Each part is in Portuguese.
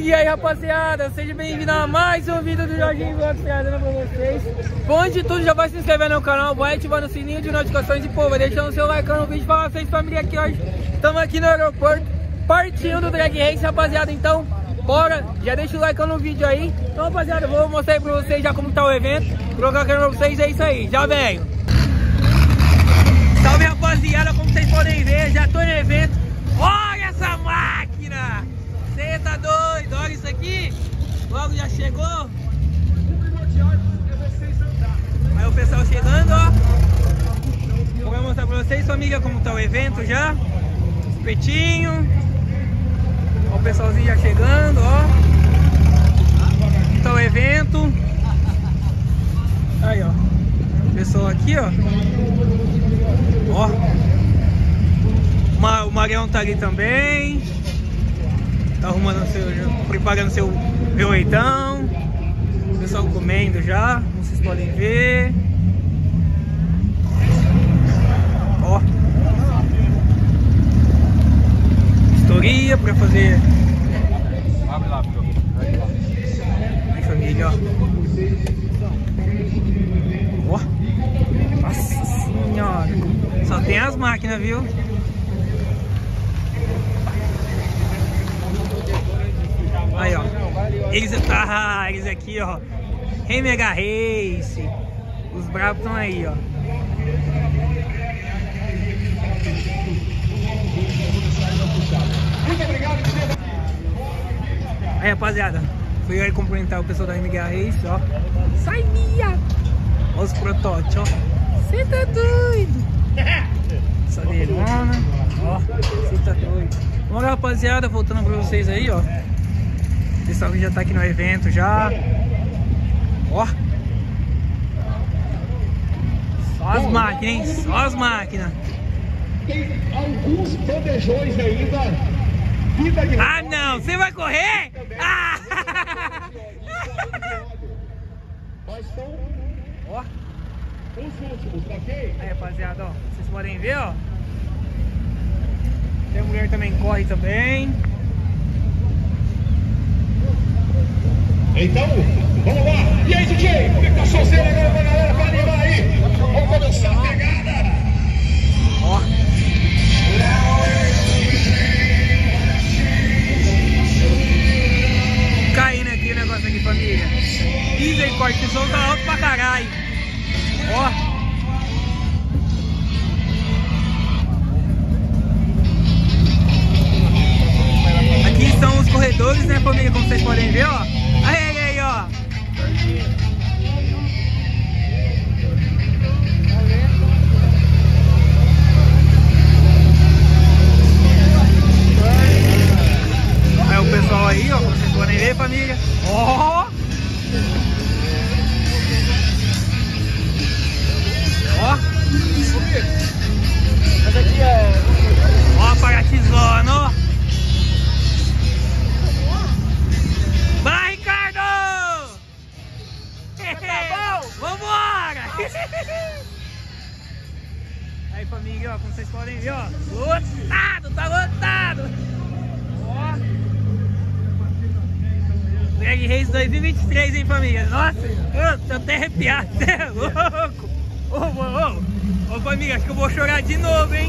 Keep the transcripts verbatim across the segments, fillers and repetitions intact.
E aí, rapaziada, seja bem-vindo a mais um vídeo do Jorginho Vlogs trazendo pra vocês. Bom, antes de tudo, já vai se inscrever no canal, vai ativando o sininho de notificações e, pô, vai deixando o seu like no vídeo pra vocês, família, aqui hoje. Estamos aqui no aeroporto, partindo do Drag Race, rapaziada, então, bora, já deixa o like no vídeo aí. Então, rapaziada, eu vou mostrar aí pra vocês já como tá o evento, colocar aqui pra vocês, é isso aí, já venho. Salve, rapaziada, como vocês podem ver, já tô no evento. Olha essa máquina! Você tá doido? Olha isso aqui! Logo já chegou! Aí o pessoal chegando, ó. Vou mostrar pra vocês, família, como tá o evento já. Espetinho. Ó, o pessoalzinho já chegando, ó. Tá o evento. Aí, ó. O pessoal aqui, ó. Ó. O Marião tá ali também. Tá arrumando seu, preparando seu V oitão. O pessoal comendo já, como vocês podem ver. Ó. Vistoria pra fazer. Abre lá, aí, família, ó. Ó. Nossa senhora. Só tem as máquinas, viu? Aí, ó, eles, ah, eles aqui, ó, Rei Mega Race, os bravos estão aí, ó. Aí, rapaziada, fui aí cumprimentar o pessoal da Rei Mega Race, ó. Sai, Mia! Olha os protótipos, ó. Você tá doido? Essa delona, ó, você tá doido. Vamos lá, rapaziada, voltando pra vocês aí, ó. O pessoal já tá aqui no evento já. Ó. Só as máquinas, hein? Só as máquinas. Tem alguns bandejões ainda. Vida de ah, não! Você vai correr? Ah! Mas são ó. os últimos, ok? Aí, rapaziada, ó. Vocês podem ver, ó. Tem a mulher também corre também. Então, vamos lá! E aí, D J? Como é que tá a sonzeira agora pra galera pra animar aí? Vamos começar a pegada! Ó! Caindo aqui o negócio aqui, família. Misericórdia, esse som tá alto pra caralho. Ó! Aqui estão os corredores, né, família? Como vocês podem ver, ó. Aí, aí, aí, ó. Aí o pessoal aí, ó, como vocês podem ver, família. Ó. Ó. Essa aqui é... Ó a paratizona, ó. Vai, Ricardo! Tá bom? Vambora! Aí, família, ó, como vocês podem ver, ó, lotado, tá lotado! Ó! Drag Race dois mil e vinte e três, hein, família? Nossa, eu tô até arrepiado, você é louco! Ô, ô, ô! Ô, família, acho que eu vou chorar de novo, hein?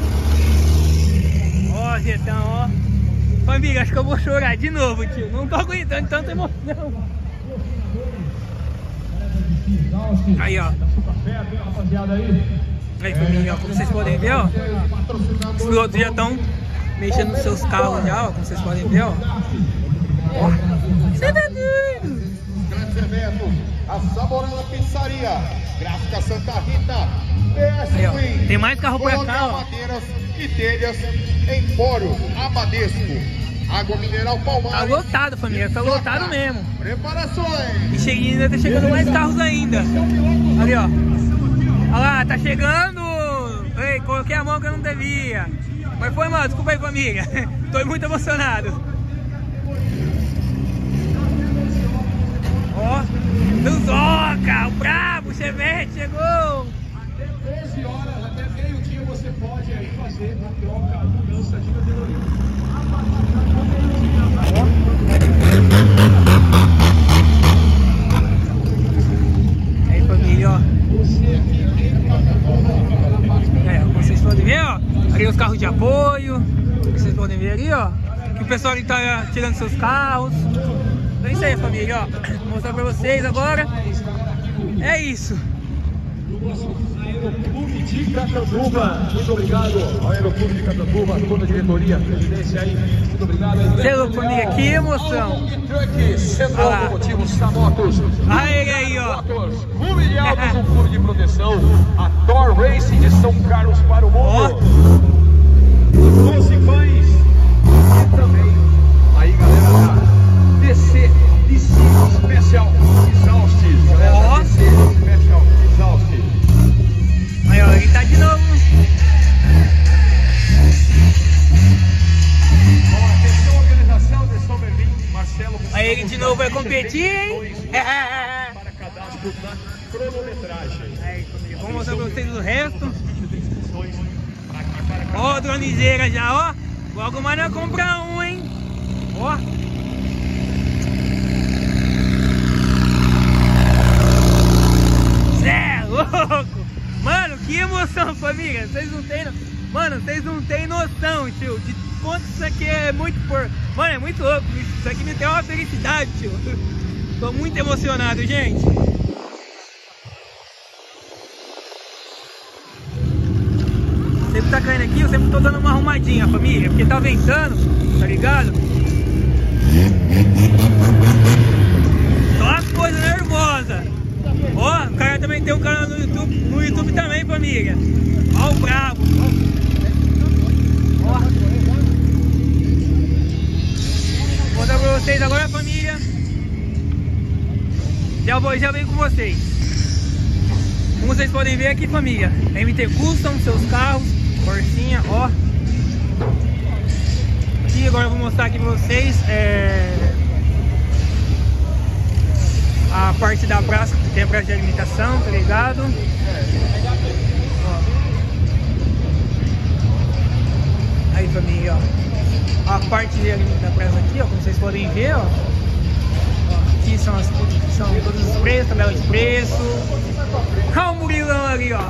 Ó, Getão, ó! Família, acho que eu vou chorar de novo, tio. Não tô aguentando tanta emoção. Aí, ó. Aí, família, ó, como vocês podem ver, ó. Os pilotos já estão mexendo nos seus carros já, ó. Como vocês podem ver, ó. Ó. Você tá doido? Grande evento, a Saborana Pizzaria, Gráfica Santa Rita, P S Aí, ó. Queen, Tem mais carro por cá, ó. Madeiras e telhas, Empório, Abadesco, Água Mineral Palmares. Tá lotado, família, tá lotado mesmo. Preparações. E cheguei, ainda tá chegando mais carros ainda. Ali, ó. Olha lá, tá chegando. Ei, coloquei a mão que eu não devia. Mas foi mal, desculpa aí, família. Tô muito emocionado. Ó, Tuzoca, o brabo, o Chevette chegou. Até treze horas, até meio-dia você pode aí fazer uma troca, mudança de categoria. O pessoal ali tá tirando seus carros. Então é isso aí, família, ó. Vou mostrar pra vocês agora. É isso. Aeroclube de Catanduva, muito obrigado ao Aeroclube de Catanduva, toda a diretoria, a presidência aí, muito obrigado. Seu família, que emoção! Centro Automotivo Samotos. Olha ele aí, ó. Clube de Autos, um clube de proteção. A Thor Racing de São Carlos para o mundo. Doze Fãs. E também, aí galera da D C D C Special Exhaust. Galera da D C Special Exhaust. Aí, ó, ele tá de novo. Ó, atenção, organização, atenção, Berlim, Marcelo. Aí ele de novo vai competir, hein? Para cadastro na cronometragem. Aí, família, vou mostrar pra vocês o resto. Ó, dronizeira já, ó. Logo mais nós comprar um, hein? Ó. Cê é louco! Mano, que emoção, família! Vocês não tem, mano, vocês não tem noção, tio, de quanto isso aqui é muito por... Mano, é muito louco, isso aqui me deu uma felicidade, tio. Tô muito emocionado, gente. Sempre tá caindo aqui, eu sempre tô dando uma arrumadinha, família, porque tá ventando, tá ligado? Só as coisas nervosas. Ó, o cara também tem um canal no YouTube, no YouTube também, família. Ó o brabo. Ó. Vou mostrar pra vocês agora, família. Já vou, já venho com vocês. Como vocês podem ver aqui, família, M T Custom, seus carros, Corsinha, ó. E agora eu vou mostrar aqui pra vocês é... a parte da praça, que tem a praça de alimentação, tá ligado? Ó. Aí, família, ó. A parte de da praça aqui, ó, como vocês podem ver, ó. Ó, aqui são, as, são todos os preços, tabela de preço. Olha o Murilão ali, ó.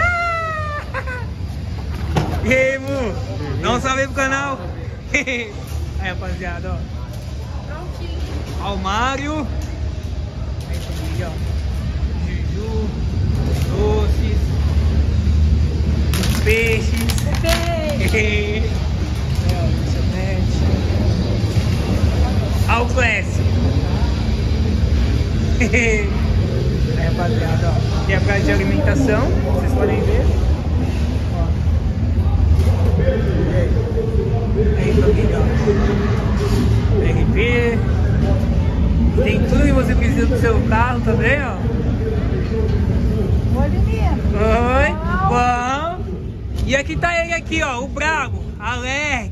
E aí, Mu? Dá um salve aí pro canal. Aí, rapaziada, ó. Ó o Mário. Aí, família, ó. Juju, doces, peixes. Aí, ó, lanchonete. Ó o Clécio. Aí, rapaziada, ó. Aqui é a praça de alimentação, vocês podem ver. Aí, família, ó. R P. Tem tudo que você precisa do seu carro também, ó. Oi, menino. Oi, bom. E aqui tá ele aqui, ó, o brabo, Alex.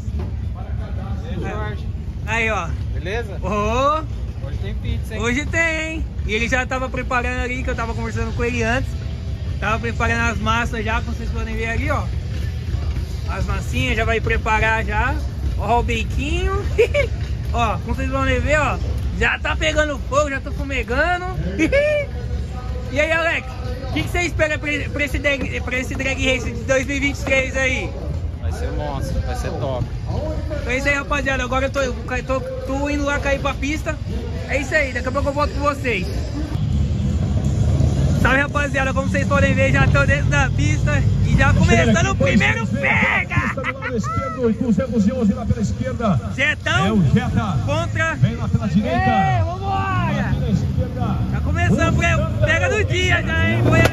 E aí, Jorge? Aí, ó. Beleza? Oh, Hoje tem pizza, hein? hoje tem, hein? E ele já tava preparando ali, que eu tava conversando com ele antes. Tava preparando as massas já, como vocês podem ver ali, ó. As massinhas já vai preparar já. Ó o bequinho. Ó, como vocês vão ver, ó. Já tá pegando fogo, já tô fumegando. E aí, Alex, o que, que você espera pra, pra, esse drag, pra esse Drag Race de dois mil e vinte e três aí? Vai ser monstro, vai ser top. Então é isso aí, rapaziada. Agora eu tô, eu tô, tô indo lá cair pra pista. É isso aí, daqui a pouco eu volto com vocês. Salve, rapaziada, como vocês podem ver, já tô dentro da pista e já começando o primeiro pega! Pelo lado esquerdo, duzentos e onze lá pela esquerda. Jetão É o Jetta. contra... Vem lá pela direita. Ei, vambora! Pela esquerda. Já começando, o pega do dia já, hein? Foi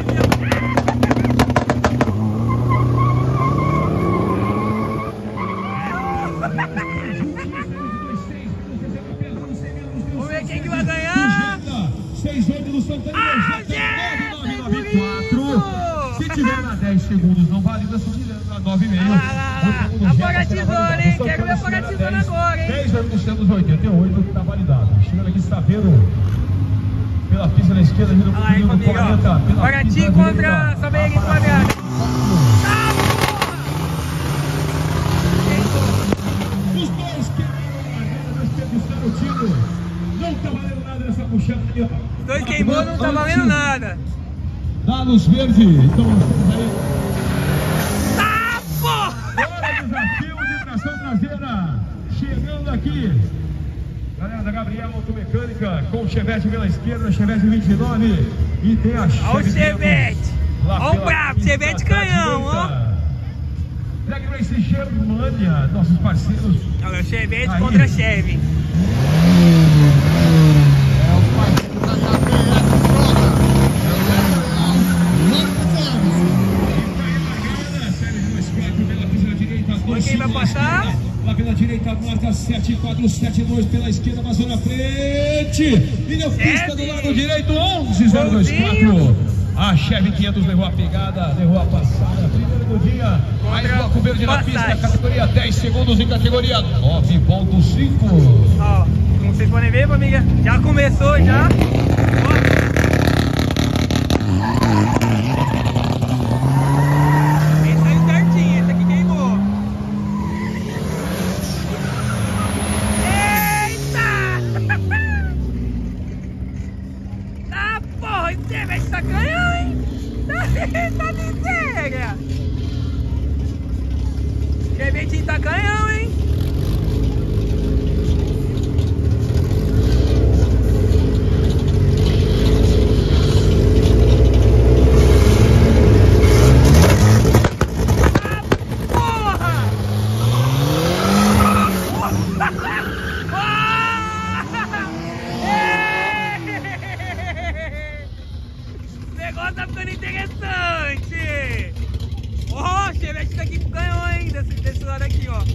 Vamos ver quem que vai ganhar. seis oito do Santana. Ah, nove nove nove quatro. Se tiver na dez segundos, não valida, subir na nove e meio. Ah, apaga a tesoura, hein? Quero ver apagar a tesoura agora, hein? dez anos oitenta e oito que está validado. Chegando aqui, está vendo pela pista da esquerda, vindo Olha aí, família, ó. Paraty contra Saber Quadrado. Os dois queimaram, nós temos o tiro. Não tá valendo nada nessa puxada ali, ó. Os dois queimou, não tá valendo nada. Dá luz verde, então nós temos aí. Tá, porra! Agora desafio de tração traseira. Chega. aqui. Galera da Gabriela Automecânica, com o Chevette pela esquerda, Chevette vinte e nove. E tem a Chevette. Olha o Chevette. Olha o brabo, Chevette canhão, ó. Drag Race Germânia, nossos parceiros. Olha o Chevette aí. Contra Chevy. É os parceiros da Olha quem vai passar. Lá pela direita, marca sete quatro sete dois, pela esquerda, passou na frente. E deu pista do lado direito, onze zero dois quatro. A Chevy quinhentos levou a pegada, levou a passada. Primeiro do dia, mais bloco verde na pista, categoria dez segundos em categoria nove ponto cinco. Ó, como vocês podem ver, família, já começou já. Ó. Tá canhão, hein? Tá miséria! Chevetinho tá canhão, hein? Tá ficando interessante! Ó, oh, o Chevette tá aqui pro canhão, hein? Desse, desse lado aqui, ó.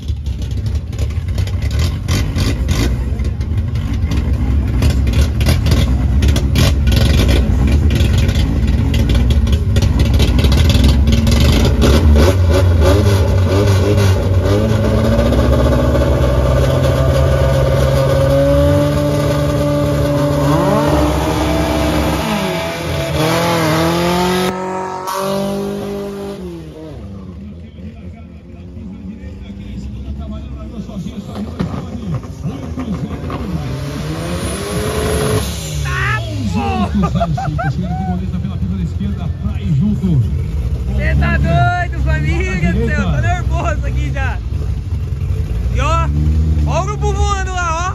Você tá doido, família do céu? Tô nervoso aqui já. E ó, ó o grupo voando lá, ó.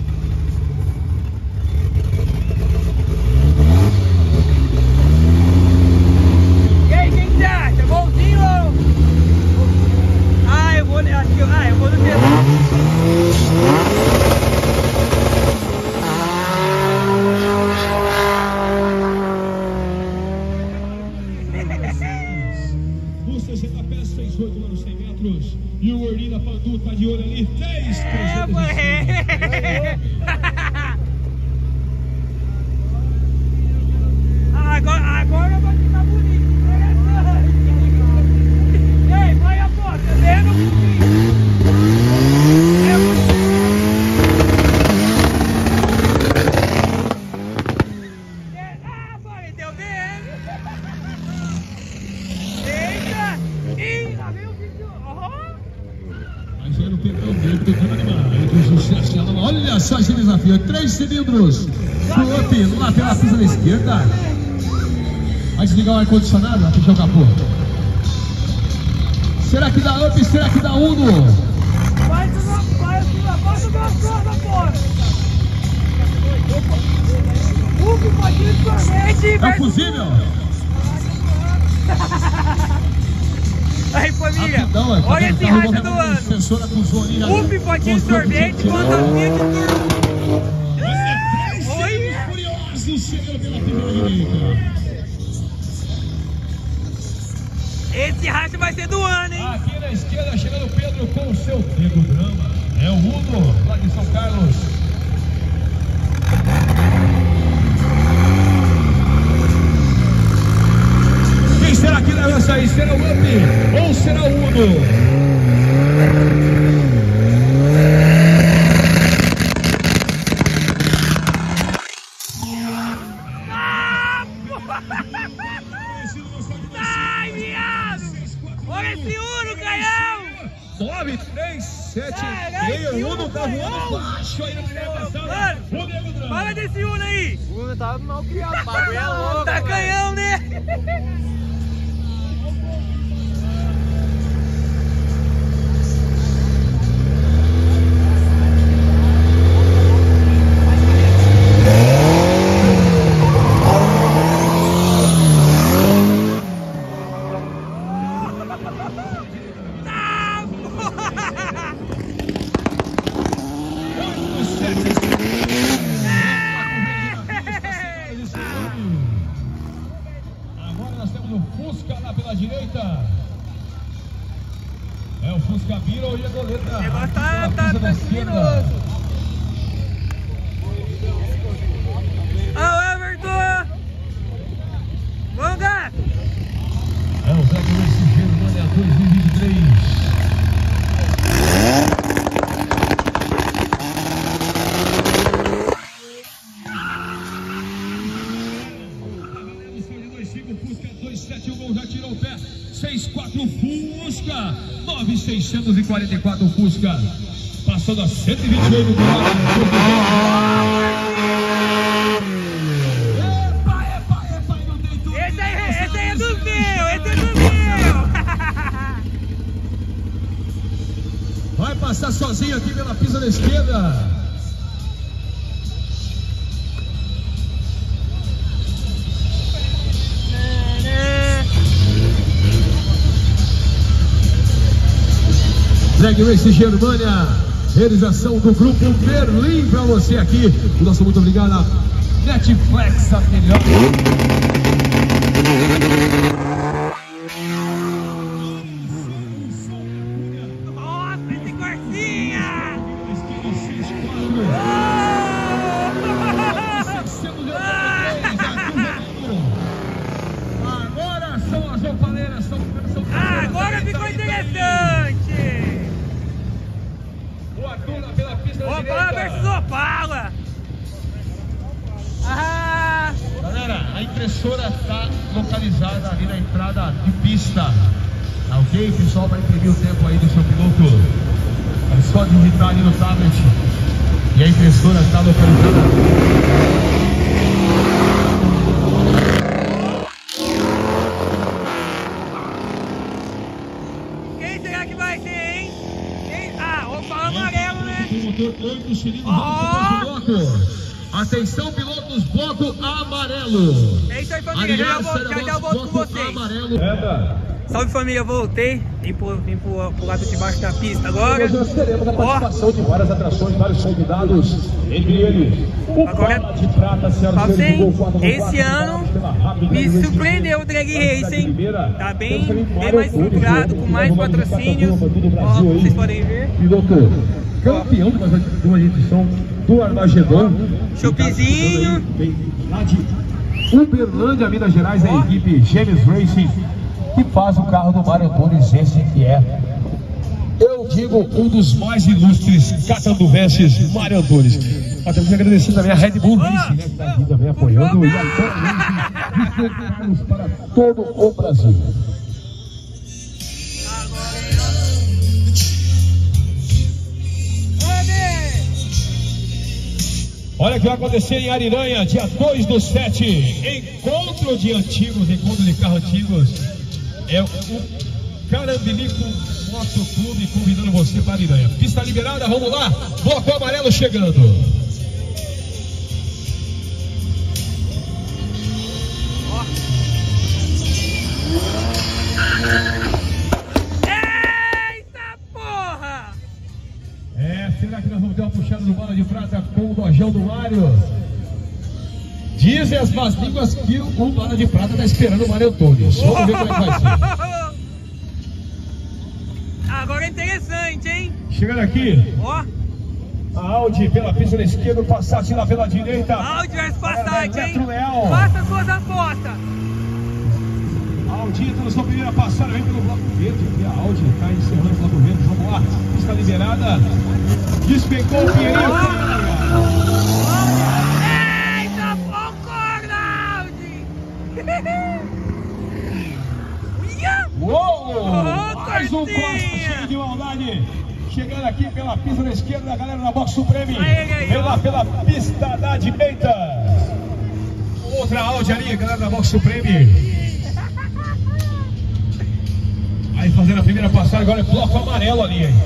E aí, quem que acha? Bonzinho ou... Ah, eu vou... Acho que eu... Ah, eu vou no dedo. E o Orlina Pantu tá de olho ali, três, é, agora, agora vai ficar bonito. Ei, vai a porta, tá vendo? É ah, vai, deu vendo? Eita! Ih, lá vem o vídeo. Mas era o Pedrão dele, tocando animal. Olha só esse desafio, três cilindros do up lá pela pista da esquerda. Vai desligar o ar-condicionado, vai fechar o capô. Será que dá up? Será que dá uno? Vai, vai, abaixa o gastrosa, porra! Hugo, potinho de sorvete! É possível? Aí, família, rapidão, é, olha esse racha do ano. Upi, potinho de sorvete, fantasia de turno. Oi! Curiosos chegando pela primeira direita. Esse racha vai ser do ano, hein? Aqui na esquerda, chegando o Pedro com o seu Nego Drama. É o Uno, lá de São Carlos. Quem será que leva essa aí? Será o Up ou será o Uno? Ai, viado! Olha esse Uno, canhão! nove, três, sete, meio, o Uno tá voando baixo aí na primeira passada. Fala desse Uno aí! O Uno tá mal criado, bagulho é louco. Tá canhão, né? Fusca virou e a goleta. O negócio tá, tá, tá criminoso. Ó, Everton! Vamos, gato! É o Drag Race Germânia dois mil e vinte e três. Fusca dois sete um, já tirou o pé. seis quatro Fusca. nove seiscentos e quarenta e quatro Fusca. Passando a cento e vinte e oito. Epa, epa, epa, não tem tudo. Esse aí, esse aí é do meu, esse é do meu. Vai passar sozinho aqui pela pista da esquerda. Drag Race Germânia, realização do Grupo Berlim para você aqui. O nosso muito obrigado a Netflix, a melhor. Nossa, esse Garcinha! Agora são as opaleiras, são, são Ah, agora ficou interessante! pela pista da Opala versus Opala! Ah! Galera, a impressora está localizada ali na entrada de pista. Tá ok? O pessoal vai imprimir o tempo aí do seu piloto. É só digitar ali no tablet. E a impressora está localizada. Quem será que vai ser, hein? Quem? Ah, Opala amarelo, né? Motor oito cilindros. Oh! Bloco. Atenção, pilotos, bloco amarelo. É isso aí, família. Já, já, volto, já, já volto com vocês. Amarelo. Salve, família. Voltei. Vim pro, vim pro, pro lado de baixo da pista agora. Hoje nós teremos a participação oh. de várias atrações, vários convidados. Entre eles, o agora, Bala de Prata, senhoras e senhores. Esse ano me surpreendeu o Drag Race, hein? Tá bem, bem mais estruturado, com mais patrocínios. Ó, vocês podem ver. Piloto campeão de uma edição do Armagedon. Chopezinho. Lá de Uberlândia, Minas Gerais, a equipe Gêmeos Racing, que faz o carro do Mário Antunes, esse que é, eu digo, um dos mais ilustres catanduvenses, Mário Antunes. Nós temos que agradecer também a Red Bull Racing, né, que está aqui também apoiando, e a Racing para todo o Brasil. Olha o que vai acontecer em Ariranha, dia dois do sete, encontro de antigos, encontro de carros antigos. É o Carambilico Motoclube convidando você para Ariranha. Pista liberada, vamos lá, bloco amarelo chegando. Eita porra! É, será que nós vamos ter uma puxada do Bala de Prata com o dojão do Mário? Dizem as más línguas que o Bala de Prata está esperando o Mário Antunes. Vamos ver como é que vai ser. Agora é interessante, hein? Chegando aqui. Ó. A Audi pela pista da esquerda, o Passat lá pela direita. Audi versus Passat, hein? Leal. Faça suas apostas. Audi entra na sua primeira passada, vem pelo bloco verde. Aqui a Audi está encerrando o bloco verde. Vamos lá, pista liberada. Despencou o Pinheirinho. Eita, concorda, Audi! Uou! Oh, mais um cortinha. corte cheio de maldade. Chegando aqui pela pista da esquerda, a galera na Box Supreme. Aí, aí, pela, pela pista da direita. Outra Audi ali, galera na Box Supreme. Aí fazendo a primeira passagem, agora é bloco amarelo ali, hein?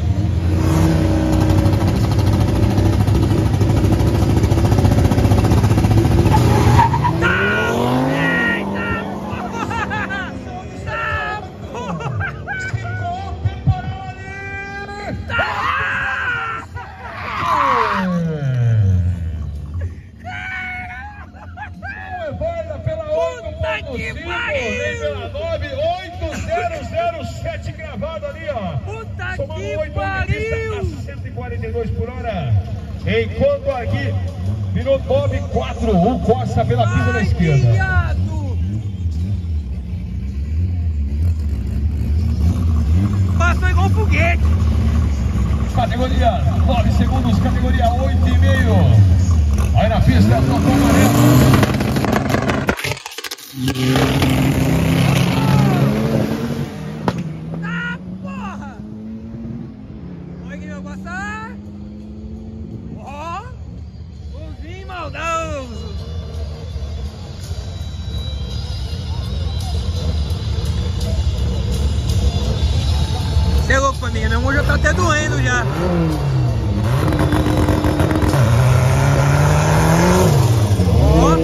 Que pariu! A cento e quarenta e dois por hora. Enquanto aqui virou nove quatro, o Costa pela pista da esquerda. Viado. Passou igual um foguete. Categoria nove segundos, categoria oito e meio. Aí na pista, toca o amarelo. Ah, porra! Oi, que vai passar? Ó, golzinho maldoso. Você é louco, família, meu mão já tá até doendo já. Ó.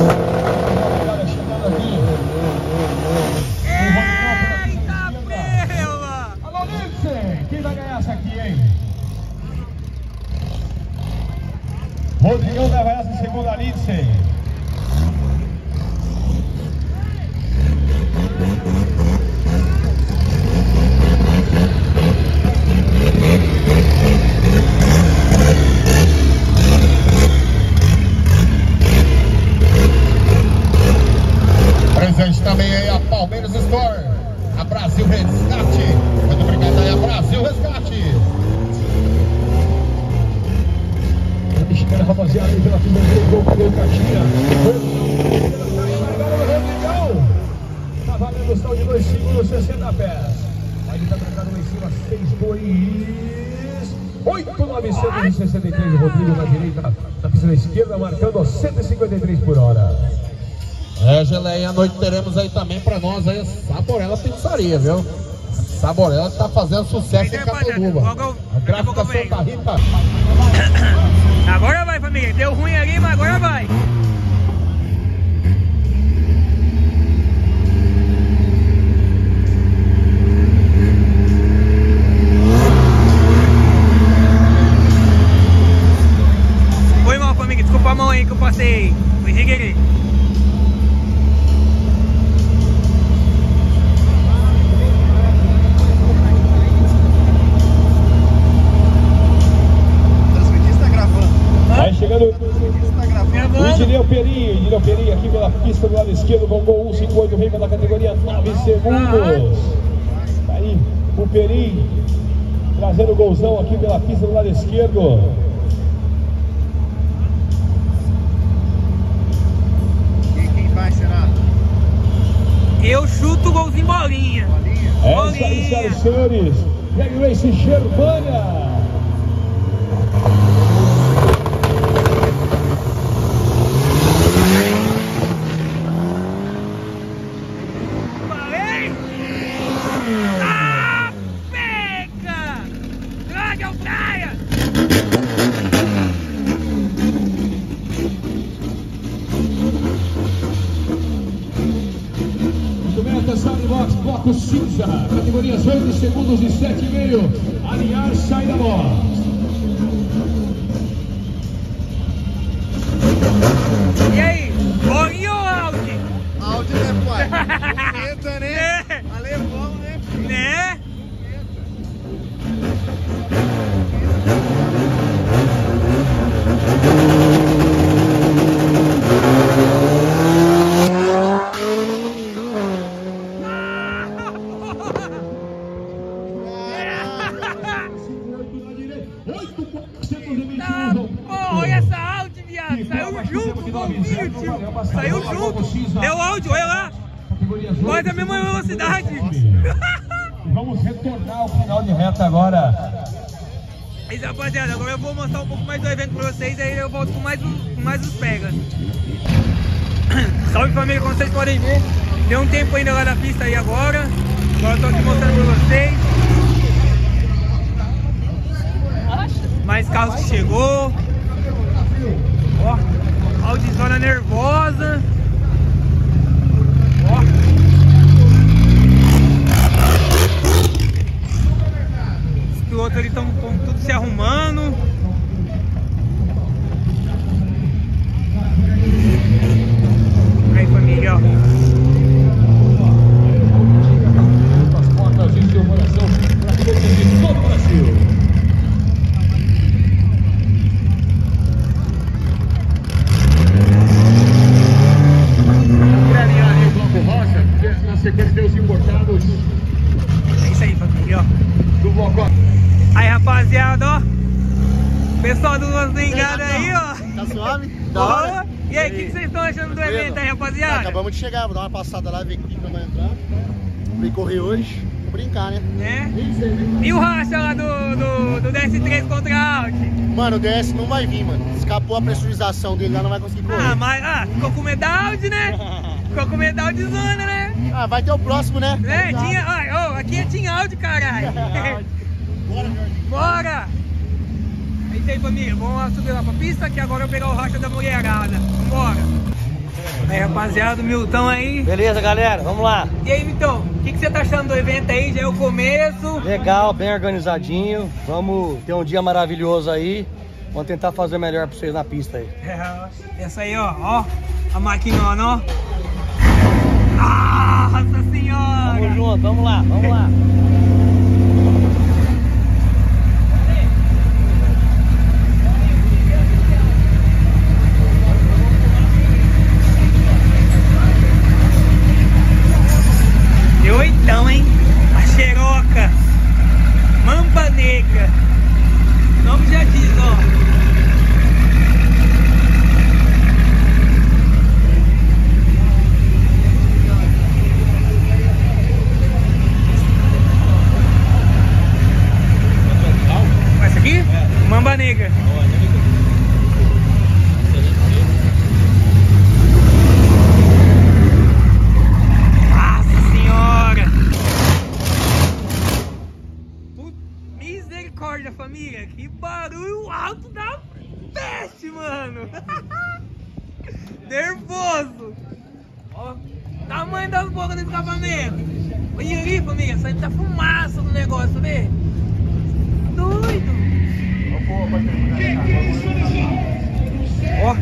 Eita, pela! Alô, Lindsay! Quem vai ganhar essa aqui, hein? Rodrigão leva essa segunda, Lindsay. Presente também aí a Palmeiras Store, a Brasil Resgate. Muito obrigado aí a Brasil Resgate. Espera, rapaziada, aí pela fila do gol, cadê o Caixinha? Tá valendo o saldo de dois segundos, sessenta pés. Aí ele tá trancado lá em cima, seis, dois, oito, novecentos e sessenta e três. O Rodrigo na direita, na pista da esquerda, marcando cento e cinquenta e três por hora. É, Geleia, à noite teremos aí também pra nós aí a Saborella Pizzaria, viu? Saborella tá fazendo sucesso em Cataguba. A gráfica Santa Rita. Agora vai, família. Deu ruim ali, mas agora vai. Foi mal, família. Desculpa a mão aí que eu passei. Foi rigueirei. Vai chegando o Idineu Perim, Idineu Perim aqui pela pista do lado esquerdo com gol cento e cinquenta e oito, vem pela categoria nove segundos. Tá aí o Perim trazendo o golzão aqui pela pista do lado esquerdo. Quem, quem vai, será? Eu chuto o golzinho bolinha. É isso aí, senhoras e senhores. Drag Race Germânia. Bloco cinza, categorias oito segundos e sete e meio. Alinhar, sai da bola. E aí? Bolinha ou Audi? Audi, né, pai? Bonita, né? Alemão, né? Né? Olha essa Audi, viado. Saiu junto, golzinho, tio. Saiu junto. Deu áudio, olha lá. Quase a mesma velocidade. Vamos retornar ao final de reta agora. Mas, rapaziada, agora eu vou mostrar um pouco mais do evento pra vocês. Aí eu volto com mais, com mais os pegas. Salve, família, como vocês podem ver. Deu um tempo ainda lá na pista aí agora. Agora eu tô aqui mostrando pra vocês. Mais carros que chegou. Ó, Audizona nervosa. Ó. Os pilotos ali estão tudo se arrumando. Aí, família, ó. As portas de iluminação para todos de todo o Brasil. Da hora. E aí, o que, que vocês estão achando do evento aí, rapaziada? Acabamos de chegar, vou dar uma passada lá, ver o que vai entrar. Vim correr hoje, vou brincar, né? É. E o racha lá do, do, do D S três contra a Audi? Mano, o D S não vai vir, mano. Escapou a pressurização dele lá, não vai conseguir correr. Ah, mas ah, ficou com medo da Audi, né? Ficou com medo da Audi zona, né? Ah, vai ter o próximo, né? É, tinha, ó, oh, aqui tinha Audi, caralho. Bora, Jorge. Bora! É isso aí, família. Vamos subir lá pra pista, que agora eu vou pegar o racha da mulherada. Vambora! Aí, rapaziada, o Milton aí. Beleza, galera, vamos lá. E aí, Milton, o que, que você tá achando do evento aí? Já é o começo? Legal, bem organizadinho. Vamos ter um dia maravilhoso aí. Vamos tentar fazer o melhor pra vocês na pista aí. É, essa aí, ó, ó. A maquinona, ó. Nossa senhora! Vamos junto, vamos lá, vamos lá. E oitão, hein? A Xeroca. Mamba Negra. O nome já diz, ó. Essa aqui? Mamba Negra. Nossa senhora! Misericórdia, família! Que barulho alto da peste, mano! Nervoso! Ó, tamanho das bocas do escapamento! Olha ali, família, saindo da fumaça do negócio, né? Doido! Ó!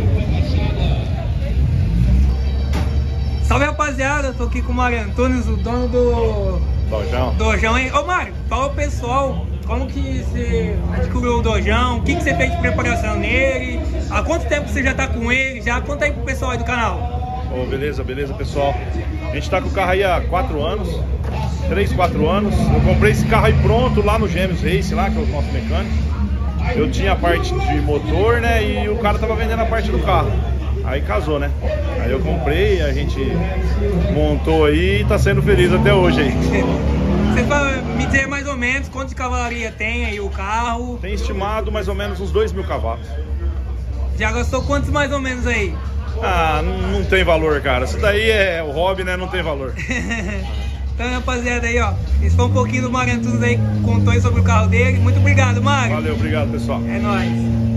Salve, rapaziada, eu tô aqui com o Mário Antunes, o dono do Dojão. Dojão, hein? Ô Mário, fala pro pessoal como que você adquiriu o Dojão, o que, que você fez de preparação nele, há quanto tempo você já tá com ele, já conta aí pro pessoal aí do canal. Oh, beleza, beleza, pessoal. A gente tá com o carro aí há quatro anos, três, quatro anos. Eu comprei esse carro aí pronto lá no Gêmeos Race, lá, que é o nosso mecânico. Eu tinha a parte de motor, né, e o cara tava vendendo a parte do carro. Aí casou, né? Aí eu comprei, a gente montou aí e tá sendo feliz até hoje aí. Você vai me dizer mais ou menos quanto de cavalaria tem aí o carro? Tem estimado mais ou menos uns dois mil cavalos. Já gastou quantos mais ou menos aí? Ah, não, não tem valor, cara. Isso daí é o hobby, né? Não tem valor. Então, rapaziada, aí, ó. Esse foi um pouquinho do Mário Antunes aí, contou aí sobre o carro dele. Muito obrigado, Mário. Valeu, obrigado, pessoal. É nóis.